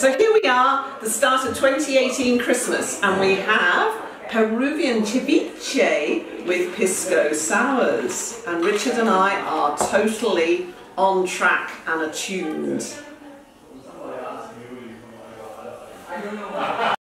So here we are, the start of 2018 Christmas, and we have Peruvian ceviche with pisco sours. And Richard and I are totally on track and attuned.